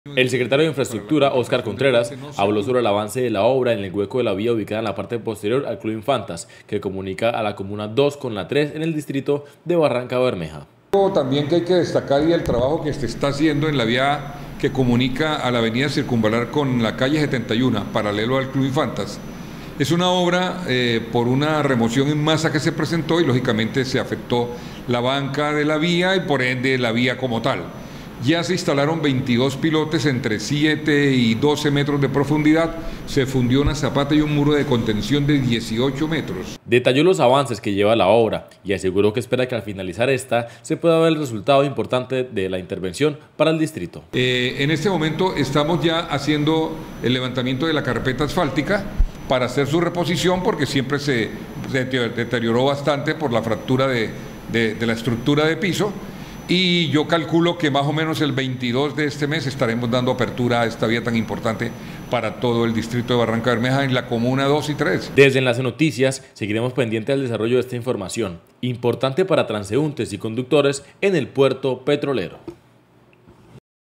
El secretario de Infraestructura, Óscar Contreras, habló sobre el avance de la obra en el hueco de la vía ubicada en la parte posterior al Club Infantas, que comunica a la Comuna 2 con la 3 en el distrito de Barranca-Bermeja. También que hay que destacar y el trabajo que se está haciendo en la vía que comunica a la avenida Circunvalar con la calle 71, paralelo al Club Infantas. Es una obra por una remoción en masa que se presentó y lógicamente se afectó la banca de la vía y por ende la vía como tal. Ya se instalaron 22 pilotes entre 7 y 12 metros de profundidad, se fundió una zapata y un muro de contención de 18 metros. Detalló los avances que lleva la obra y aseguró que espera que al finalizar esta se pueda ver el resultado importante de la intervención para el distrito. En este momento estamos ya haciendo el levantamiento de la carpeta asfáltica para hacer su reposición porque siempre se deterioró bastante por la fractura de la estructura de piso. Y yo calculo que más o menos el 22 de este mes estaremos dando apertura a esta vía tan importante para todo el distrito de Barranca-Bermeja en la Comuna 2 y 3. Desde Enlace Noticias seguiremos pendientes del desarrollo de esta información, importante para transeúntes y conductores en el puerto petrolero.